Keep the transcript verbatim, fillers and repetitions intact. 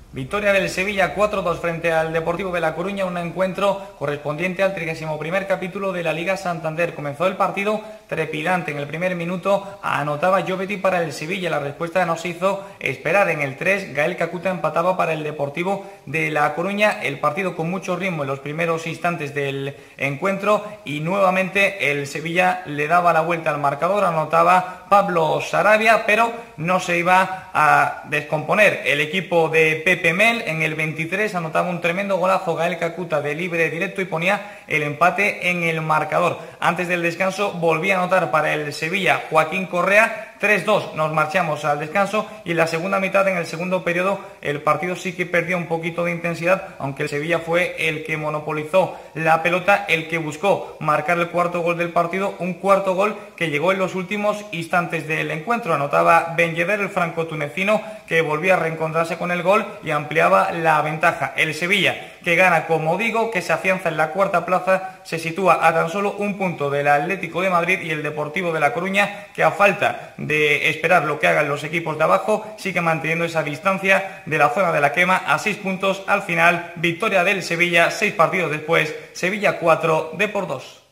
Victoria del Sevilla cuatro dos frente al Deportivo de La Coruña, un encuentro correspondiente al trigésimo primer capítulo de la Liga Santander. Comenzó el partido trepidante. En el primer minuto anotaba Joveti para el Sevilla. La respuesta no se hizo esperar. En el tres, Gael Kakuta empataba para el Deportivo de La Coruña. El partido con mucho ritmo en los primeros instantes del encuentro y nuevamente el Sevilla le daba la vuelta al marcador. Anotaba Pablo Sarabia, pero no se iba a descomponer el equipo de Pepe Mel. En el veintitrés anotaba un tremendo golazo Gael Kakuta de libre directo y ponía el empate en el marcador. Antes del descanso volvía a anotar para el Sevilla Joaquín Correa. tres dos, nos marchamos al descanso y en la segunda mitad, en el segundo periodo, el partido sí que perdió un poquito de intensidad, aunque el Sevilla fue el que monopolizó la pelota, el que buscó marcar el cuarto gol del partido, un cuarto gol que llegó en los últimos instantes del encuentro. Anotaba Ben Yedder, el franco-tunecino, que volvía a reencontrarse con el gol y ampliaba la ventaja. El Sevilla, que gana, como digo, que se afianza en la cuarta plaza, se sitúa a tan solo un punto del Atlético de Madrid, y el Deportivo de La Coruña, que a falta de esperar lo que hagan los equipos de abajo, sigue manteniendo esa distancia de la zona de la quema a seis puntos. Al final, victoria del Sevilla, seis partidos después, Sevilla cuatro, Depor dos.